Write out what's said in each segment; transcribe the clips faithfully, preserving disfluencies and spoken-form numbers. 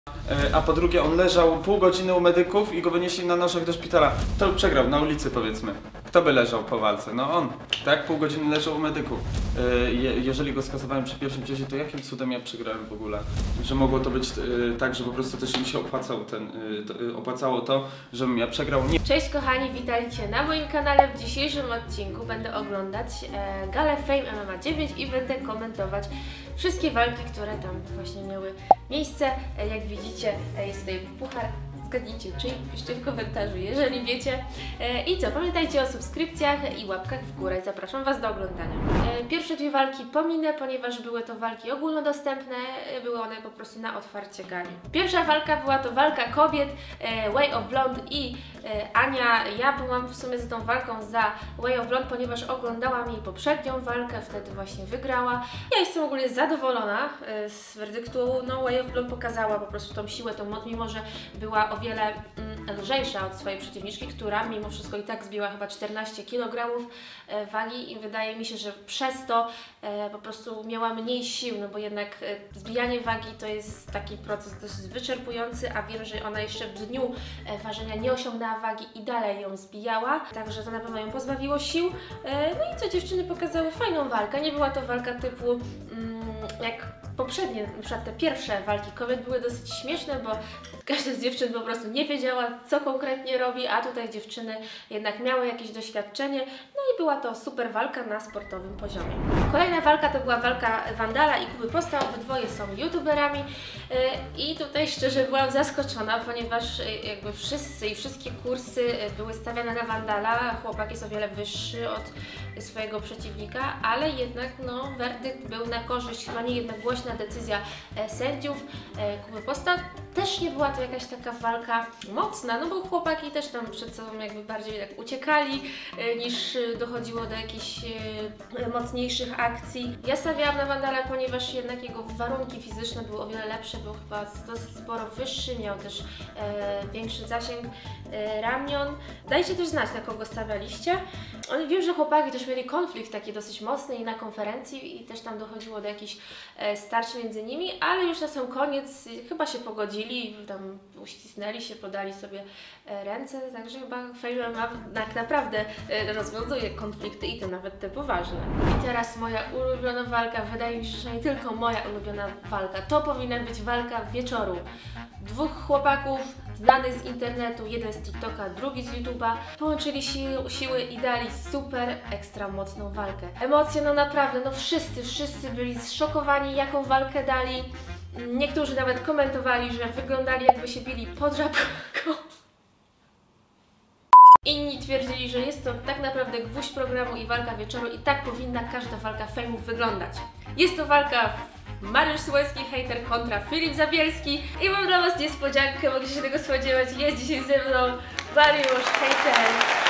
A po drugie on leżał pół godziny u medyków i go wynieśli na noszach do szpitala. To przegrał na ulicy, powiedzmy. Kto by leżał po walce? No on, tak? Pół godziny leżał u medyków. Je jeżeli go skasowałem przy pierwszym ciesie, to jakim cudem ja przegrałem w ogóle? Że mogło to być tak, że po prostu też mi się opłacał ten, to, opłacało to, żebym ja przegrał. Nie. Cześć kochani, witajcie na moim kanale. W dzisiejszym odcinku będę oglądać e, galę Fame M M A dziewięć i będę komentować wszystkie walki, które tam właśnie miały miejsce. E, jak widzicie, e, jest tutaj puchar. Zgadnijcie, czyj? Piszcie w komentarzu, jeżeli wiecie. E, I co? Pamiętajcie o subskrypcjach i łapkach w górę. Zapraszam Was do oglądania. E, pierwsze dwie walki pominę, ponieważ były to walki ogólnodostępne. E, były one po prostu na otwarcie gali. Pierwsza walka była to walka kobiet e, Way of Blonde i e, Ania. Ja byłam w sumie za tą walką za Way of Blonde, ponieważ oglądałam jej poprzednią walkę, wtedy właśnie wygrała. Ja jestem ogólnie zadowolona e, z werdyktu. No, Way of Blonde pokazała po prostu tą siłę, tą moc, mimo że była o wiele mm, lżejsza od swojej przeciwniczki, która mimo wszystko i tak zbiła chyba czternaście kilogramów e, wagi i wydaje mi się, że przez to e, po prostu miała mniej sił, no bo jednak e, zbijanie wagi to jest taki proces dosyć wyczerpujący, a wiem, że ona jeszcze w dniu e, ważenia nie osiągnęła wagi i dalej ją zbijała, także to na pewno ją pozbawiło sił. E, no i co, dziewczyny pokazały fajną walkę, nie była to walka typu mm, jak poprzednie, na przykład te pierwsze walki kobiet były dosyć śmieszne, bo każda z dziewczyn po prostu nie wiedziała, co konkretnie robi, a tutaj dziewczyny jednak miały jakieś doświadczenie, no i była to super walka na sportowym poziomie. Kolejna walka to była walka Vandala i Kuby Posta, obydwoje są youtuberami yy, i tutaj szczerze byłam zaskoczona, ponieważ yy, jakby wszyscy i wszystkie kursy yy, były stawiane na Vandala, chłopak jest o wiele wyższy od swojego przeciwnika, ale jednak no werdykt był na korzyść, chyba nie jednogłośna decyzja e, sędziów e, Kuby Posta. Też nie była to jakaś taka walka mocna, no bo chłopaki też tam przed sobą jakby bardziej tak uciekali, e, niż dochodziło do jakichś e, mocniejszych akcji. Ja stawiałam na Vandala, ponieważ jednak jego warunki fizyczne były o wiele lepsze, był chyba dosyć sporo wyższy, miał też e, większy zasięg e, ramion. Dajcie też znać, na kogo stawialiście. On, wiem, że chłopaki też mieli konflikt taki dosyć mocny i na konferencji i też tam dochodziło do jakichś e, starć między nimi, ale już na sam koniec chyba się pogodzili, tam uścisnęli się, podali sobie e, ręce, także chyba Fame M M A tak naprawdę e, rozwiązuje konflikty i to nawet te poważne. I teraz moja ulubiona walka, wydaje mi się, że nie tylko moja ulubiona walka, to powinna być walka wieczoru. Dwóch chłopaków znanych z internetu, jeden z TikToka, drugi z YouTube'a, połączyli si siły i dali super ekstra mocną walkę. Emocje, no naprawdę, no wszyscy, wszyscy byli zszokowani, jaką walkę dali. Niektórzy nawet komentowali, że wyglądali, jakby się bili pod żabką. Inni twierdzili, że jest to tak naprawdę gwóźdź programu i walka wieczoru i tak powinna każda walka Fame'ów wyglądać. Jest to walka Mariusz Słowski, hejter kontra Filip Zabielski i mam dla Was niespodziankę, mogliście się tego spodziewać, jest dzisiaj ze mną Mariusz, hejter.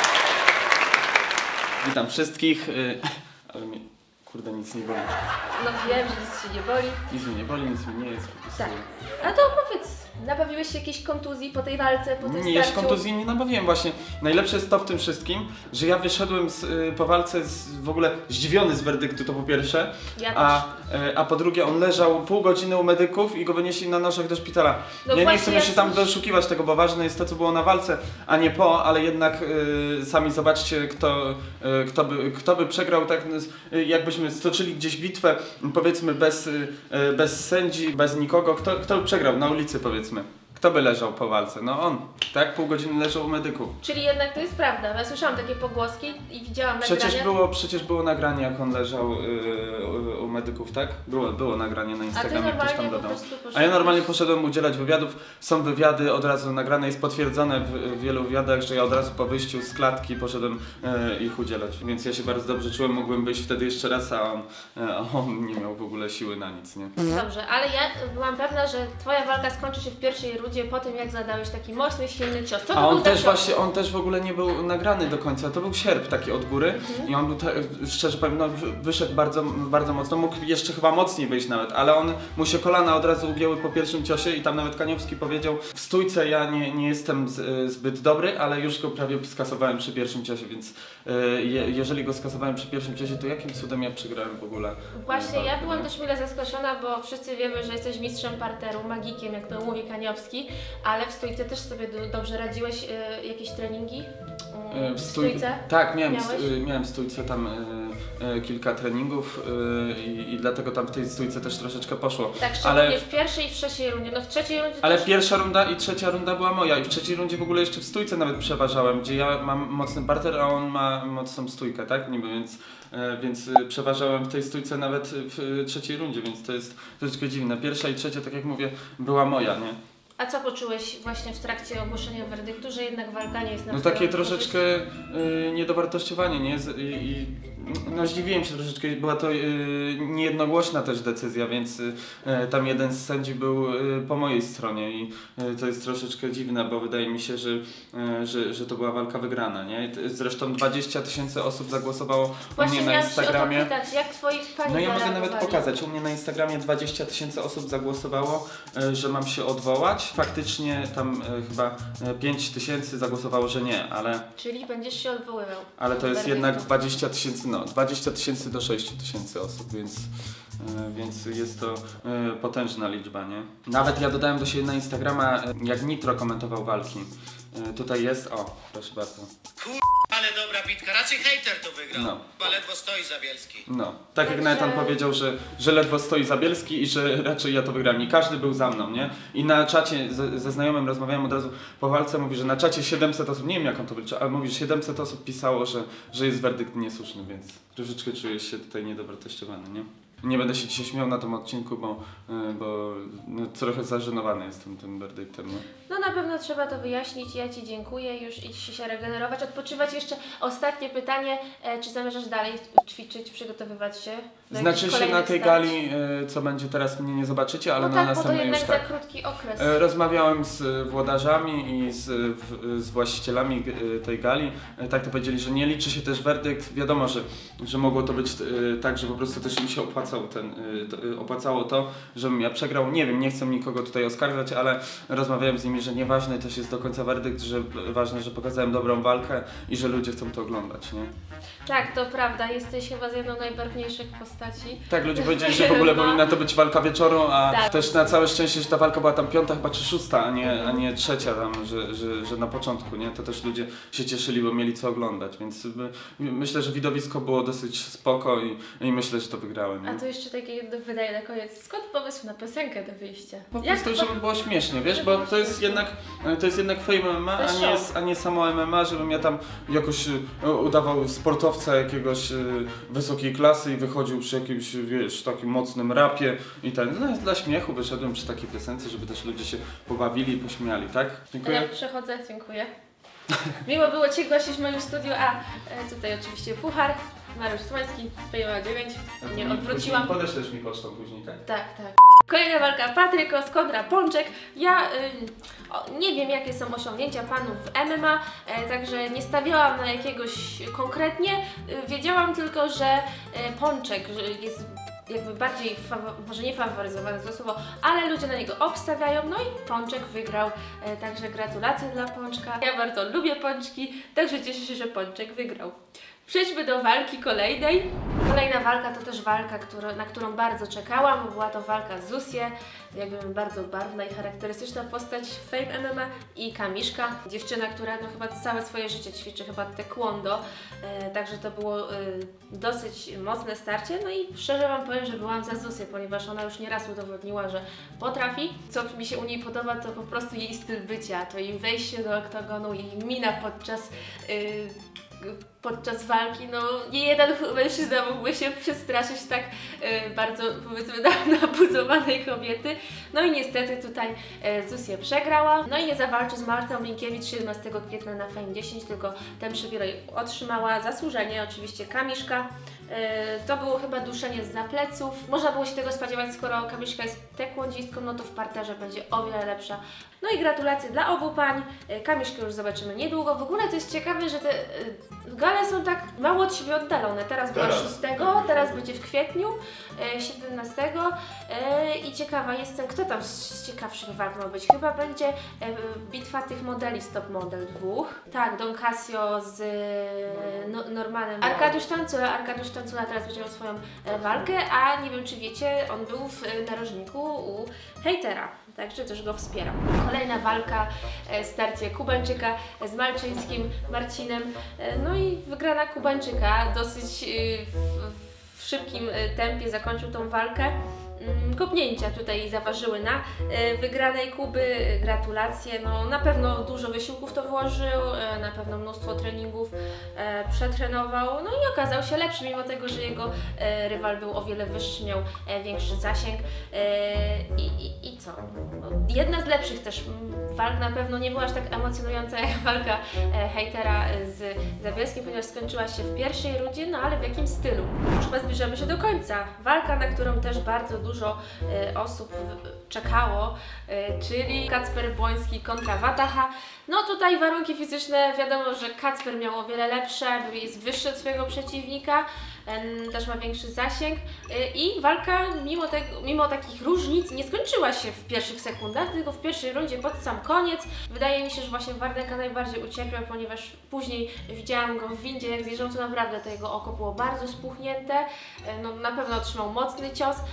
Witam wszystkich, yy, ale mnie, kurde, nic nie boli. No wiem, że nic się nie boli. Nic mi nie boli, nic mi nie jest po prostu. Tak. A to opowiedz, nabawiłeś się jakiejś kontuzji po tej walce, po tym Nie, ja się starciu? kontuzji nie nabawiłem właśnie. Najlepsze jest to w tym wszystkim, że ja wyszedłem z, y, po walce z, w ogóle zdziwiony z werdyktu, to po pierwsze. Ja a, y, a po drugie on leżał pół godziny u medyków i go wynieśli na noszach do szpitala. No ja nie właśnie, chcę ja się tam coś... doszukiwać tego, bo ważne jest to, co było na walce, a nie po, ale jednak y, sami zobaczcie, kto, y, kto, by, kto by przegrał, tak y, jakbyśmy stoczyli gdzieś bitwę, powiedzmy bez, y, bez sędzi, bez nikogo, kto, kto by przegrał na ulicy, powiedzmy. Kto by leżał po walce? No on, tak? Pół godziny leżał u medyków. Czyli jednak to jest prawda, ja słyszałam takie pogłoski i widziałam Przecież nagranie. było, przecież było nagranie, jak on leżał yy, u, u medyków, tak? Było, było nagranie na Instagramie, ktoś tam dodał. A ja normalnie poszedłem udzielać wywiadów. Są wywiady od razu nagrane, jest potwierdzone w, w wielu wywiadach, że ja od razu po wyjściu z klatki poszedłem yy, ich udzielać. Więc ja się bardzo dobrze czułem, mogłem być wtedy jeszcze raz, a on, yy, a on nie miał w ogóle siły na nic, nie? Dobrze, ale ja byłam pewna, że Twoja walka skończy się w pierwszej rundzie ludzie po tym, jak zadałeś taki mocny, silny cios. Co to A on był za też cios? właśnie, on też w ogóle nie był nagrany do końca, to był sierp taki od góry Mhm. i on był, te, szczerze powiem, no, wy- wyszedł bardzo, bardzo mocno, mógł jeszcze chyba mocniej wyjść nawet, ale on, mu się kolana od razu ugięły po pierwszym ciosie i tam nawet Kaniowski powiedział, w stójce ja nie, nie jestem z, zbyt dobry, ale już go prawie skasowałem przy pierwszym ciosie, więc e, je, jeżeli go skasowałem przy pierwszym ciosie, to jakim cudem ja przegrałem w ogóle? Właśnie, e, ja walkę, byłam nie? też mile zaskoczona, bo wszyscy wiemy, że jesteś mistrzem parteru, magikiem, jak to mówi Kaniowski, ale w stójce też sobie do, dobrze radziłeś. Y, jakieś treningi? Y, E, w stój- stójce? Tak, miałem, Miałeś? st- y, miałem w stójce tam y, y, kilka treningów y, i, i dlatego tam w tej stójce też troszeczkę poszło. Tak, szczególnie ale- w pierwszej i w trzeciej rundzie. No w trzeciej rundzie Ale też... pierwsza runda i trzecia runda była moja i w trzeciej rundzie w ogóle jeszcze w stójce nawet przeważałem, gdzie ja mam mocny parter, a on ma mocną stójkę, tak? Niby, więc, e, więc e, przeważałem w tej stójce nawet w e, trzeciej rundzie, więc to jest troszeczkę dziwne. Pierwsza i trzecia, tak jak mówię, była moja, nie? A co poczułeś właśnie w trakcie ogłoszenia werdyktu, że jednak walka nie jest na No twoją takie korzyść? troszeczkę y, niedowartościowanie, nie? Z, i, i, no zdziwiłem się troszeczkę, była to y, niejednogłośna też decyzja, więc y, tam jeden z sędzi był y, po mojej stronie i y, to jest troszeczkę dziwne, bo wydaje mi się, że, y, że, że to była walka wygrana, nie? Zresztą dwadzieścia tysięcy osób zagłosowało u Właśnie mnie na miałam się o to Instagramie. pytać, jak twoi fani No ja mogę nawet zareagowali? pokazać, u mnie na Instagramie dwadzieścia tysięcy osób zagłosowało, y, że mam się odwołać. Faktycznie tam y, chyba y, pięć tysięcy zagłosowało, że nie, ale... Czyli będziesz się odwoływał. Ale to jest Werdyktu. jednak dwadzieścia tysięcy, no dwadzieścia tysięcy do sześciu tysięcy osób, więc, e, więc jest to e, potężna liczba, nie? Nawet ja dodałem do siebie na Instagrama, e, jak Nitro komentował walki. E, tutaj jest, o, proszę bardzo. Ale dobra bitka, raczej hejter to wygrał. No. Chyba ledwo stoi Zabielski. No, tak jak Także- nawet on powiedział, że, że ledwo stoi Zabielski i że raczej ja to wygram. I każdy był za mną, nie? I na czacie ze, ze znajomym rozmawiałem od razu po walce, mówi, że na czacie siedemset osób, nie wiem jak on to wyliczył, ale mówi, że siedemset osób pisało, że, że jest werdykt niesłuszny, więc troszeczkę czujesz się tutaj niedowartościowany, nie? Nie będę się dzisiaj śmiał na tym odcinku, bo, y, bo no, trochę zażenowany jestem tym werdyktem, no. No na pewno trzeba to wyjaśnić. Ja Ci dziękuję. Już idź się regenerować, odpoczywać. Jeszcze ostatnie pytanie. E, czy zamierzasz dalej ćwiczyć, przygotowywać się? do Znaczy jakichś się na kolejnych tej starć? gali, y, co będzie teraz, mnie nie zobaczycie, ale No na tak, bo to następnej jednak już za tak. krótki okres. E, Rozmawiałem z włodarzami i z, w, z właścicielami e, tej gali. E, Tak to powiedzieli, że nie liczy się też werdykt. Wiadomo, że, że mogło to być e, tak, że po prostu też im się opłacał ten, e, to, e, opłacało to, żebym ja przegrał. Nie wiem, nie chcę nikogo tutaj oskarżać, ale rozmawiałem z nimi, że nieważny też jest do końca werdykt, że ważne, że pokazałem dobrą walkę i że ludzie chcą to oglądać, nie? Tak, to prawda. Jesteś chyba z jedną z najbarwniejszych postaci. Tak, ludzie powiedzieli, że w ogóle No. powinna to być walka wieczoru, a Tak. też na całe szczęście, że ta walka była tam piąta chyba czy szósta, a nie, a nie trzecia tam, że, że, że na początku, nie? To też ludzie się cieszyli, bo mieli co oglądać, więc my, myślę, że widowisko było dosyć spoko i, i myślę, że to wygrałem. Nie? A to jeszcze takie jedno wydaje na koniec. Skąd pomysł na piosenkę do wyjścia? Po Jak prostu, to- żeby było śmiesznie, wiesz, żeby bo było to jest śmiesznie. jednak, to jest jednak Fame M M A, To a jest nie, show. jest, a nie samo M M A, żebym ja tam jakoś e, udawał sportowca jakiegoś e, wysokiej klasy i wychodził przy jakimś, wiesz, takim mocnym rapie i ten, no dla śmiechu wyszedłem przy takiej piosence, żeby też ludzie się pobawili i pośmiali, tak? Ja Dziękuję. przechodzę, dziękuję. Miło było Cię gościć w moim studiu, a e, tutaj oczywiście puchar. Mariusz Słoński, P M A dziewięć. Nie odwróciłam. Podeślesz mi pocztą później, tak? Tak, tak. Kolejna walka Patrykos kontra Pączek. Ja y, o, nie wiem, jakie są osiągnięcia panów w M M A, e, także nie stawiałam na jakiegoś konkretnie. Y, wiedziałam tylko, że y, Pączek że jest jakby bardziej, fawo- może nie faworyzowany to słowo, ale ludzie na niego obstawiają, no i Pączek wygrał, e, także gratulacje dla Pączka. Ja bardzo lubię pączki, także cieszę się, że Pączek wygrał. Przejdźmy do walki kolejnej. Kolejna walka to też walka, która, na którą bardzo czekałam, bo była to walka Zusie, jakby bardzo barwna i charakterystyczna postać w Fame M M A i Kamiszka, dziewczyna, która no chyba całe swoje życie ćwiczy chyba taekwondo, e, także to było e, dosyć mocne starcie, no i szczerze Wam powiem, że byłam za Zusię, ponieważ ona już nieraz udowodniła, że potrafi. Co mi się u niej podoba, to po prostu jej styl bycia, to jej wejście do oktagonu, jej mina podczas e, podczas walki, no nie jeden mężczyzna mógłby się przestraszyć tak e, bardzo, powiedzmy, nabuzowanej kobiety. No i niestety tutaj e, Zusia przegrała. No i nie zawalczy z Martą Linkiewicz siedemnastego kwietnia na Fame dziesięć, tylko ten przywilej otrzymała zasłużenie oczywiście Kamiszka. To było chyba duszenie zza pleców. Można było się tego spodziewać, skoro Kamiszka jest taekwondzistką, no to w parterze będzie o wiele lepsza. No i gratulacje dla obu pań. Kamiszkę już zobaczymy niedługo. W ogóle to jest ciekawe, że te gale są tak mało od siebie oddalone. Teraz była szóstego, teraz będzie w kwietniu siedemnastego. I ciekawa jestem, kto tam z ciekawszych walk ma być. Chyba będzie bitwa tych modeli z Top Model dwóch. Tak, Don Casio z no, Normanem. Arkadiusz Tancula. Arkadiusz Tancula teraz będzie miał swoją walkę, a nie wiem czy wiecie, on był w narożniku u hejtera. Także też go wspieram. Kolejna walka, starcie Kubańczyka z Malczyńskim Marcinem. No i wygrana Kubańczyka dosyć w, w szybkim tempie zakończył tą walkę. Kopnięcia tutaj zaważyły na wygranej Kuby. Gratulacje. No, na pewno dużo wysiłków to włożył, na pewno mnóstwo treningów przetrenował. No i okazał się lepszy, mimo tego, że jego rywal był o wiele wyższy, miał większy zasięg. I, i, i co? No, jedna z lepszych też walk, na pewno nie była aż tak emocjonująca jak walka hejtera z Zabielskim, ponieważ skończyła się w pierwszej rundzie, no ale w jakim stylu? Już chyba zbliżamy się do końca. Walka, na którą też bardzo dużo y, osób czekało, y, czyli Kacper Błoński kontra Wataha. No tutaj warunki fizyczne, wiadomo, że Kacper miał o wiele lepsze, jest wyższy od swojego przeciwnika, y, też ma większy zasięg y, i walka mimo, te, mimo takich różnic nie skończyła się w pierwszych sekundach, tylko w pierwszej rundzie pod sam koniec. Wydaje mi się, że właśnie Wardenga najbardziej ucierpiał, ponieważ później widziałam go w windzie, jak zjeżdżał, to naprawdę to jego oko było bardzo spuchnięte, y, no na pewno otrzymał mocny cios, y,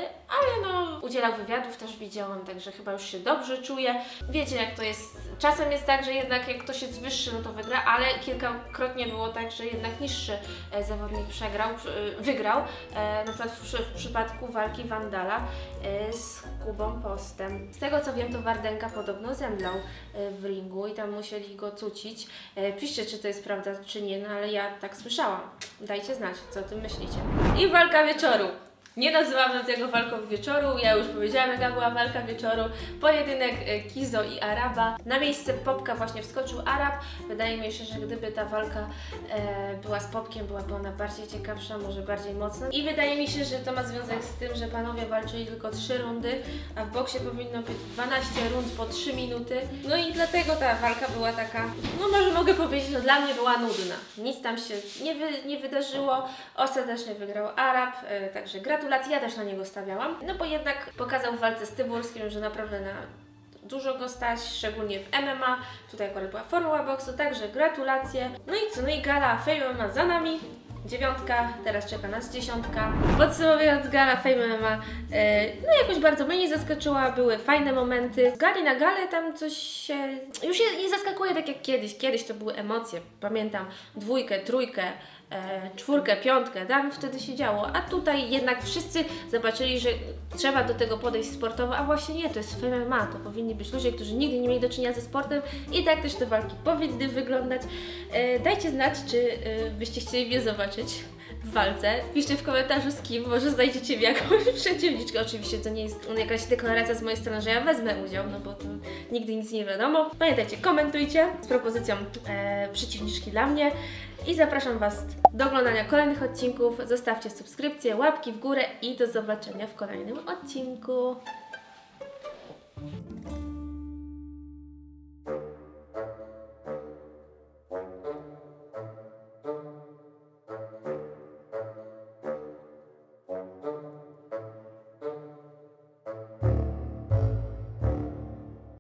ale no udzielał wywiadów, też widziałam, także chyba już się dobrze czuje. Wiecie jak to jest, czasem jest tak, że jednak jak ktoś jest wyższy, no to wygra, ale kilkakrotnie było tak, że jednak niższy e, zawodnik przegrał, e, wygrał, e, na przykład w, w przypadku walki Vandala e, z Kubą Postem. Z tego co wiem, to Wardenga podobno zemdlał e, w ringu i tam musieli go cucić. E, piszcie, czy to jest prawda, czy nie, no ale ja tak słyszałam. Dajcie znać, co o tym myślicie. I walka wieczoru. Nie nazywam tego walką wieczoru, ja już powiedziałam, jaka była walka wieczoru. Pojedynek Kizo i Araba. Na miejsce Popka właśnie wskoczył Arab. Wydaje mi się, że gdyby ta walka e, była z Popkiem, byłaby ona bardziej ciekawsza, może bardziej mocna. I wydaje mi się, że to ma związek z tym, że panowie walczyli tylko trzy rundy, a w boksie powinno być dwanaście rund po trzy minuty. No i dlatego ta walka była taka, no może mogę powiedzieć, no dla mnie była nudna. Nic tam się nie, wy, nie wydarzyło. Ostatecznie wygrał Arab, e, także gratulacje. Ja też na niego stawiałam, no bo jednak pokazał w walce z Tyburskim, że naprawdę na dużo go stać, szczególnie w M M A. Tutaj akurat była formuła boksu, także gratulacje. No i co, no i gala Fame M M A za nami. Dziewiątka, teraz czeka nas dziesiątka. Podsumowując, gala Fame M M A, e, no jakoś bardzo mnie nie zaskoczyła, były fajne momenty. Z gali na galę tam coś się... już się nie zaskakuje tak jak kiedyś. Kiedyś to były emocje, pamiętam dwójkę, trójkę, e, czwórkę, piątkę, tam wtedy się działo. A tutaj jednak wszyscy zobaczyli, że trzeba do tego podejść sportowo, a właśnie nie, to jest Fame M M A, to powinni być ludzie, którzy nigdy nie mieli do czynienia ze sportem i tak też te walki powinny wyglądać. E, dajcie znać, czy e, byście chcieli mnie zobaczyć w walce. Piszcie w komentarzu z kim, może znajdziecie mi jakąś przeciwniczkę. Oczywiście to nie jest jakaś deklaracja z mojej strony, że ja wezmę udział, no bo to nigdy nic nie wiadomo. Pamiętajcie, komentujcie z propozycją e, przeciwniczki dla mnie i zapraszam Was do oglądania kolejnych odcinków. Zostawcie subskrypcję, łapki w górę i do zobaczenia w kolejnym odcinku.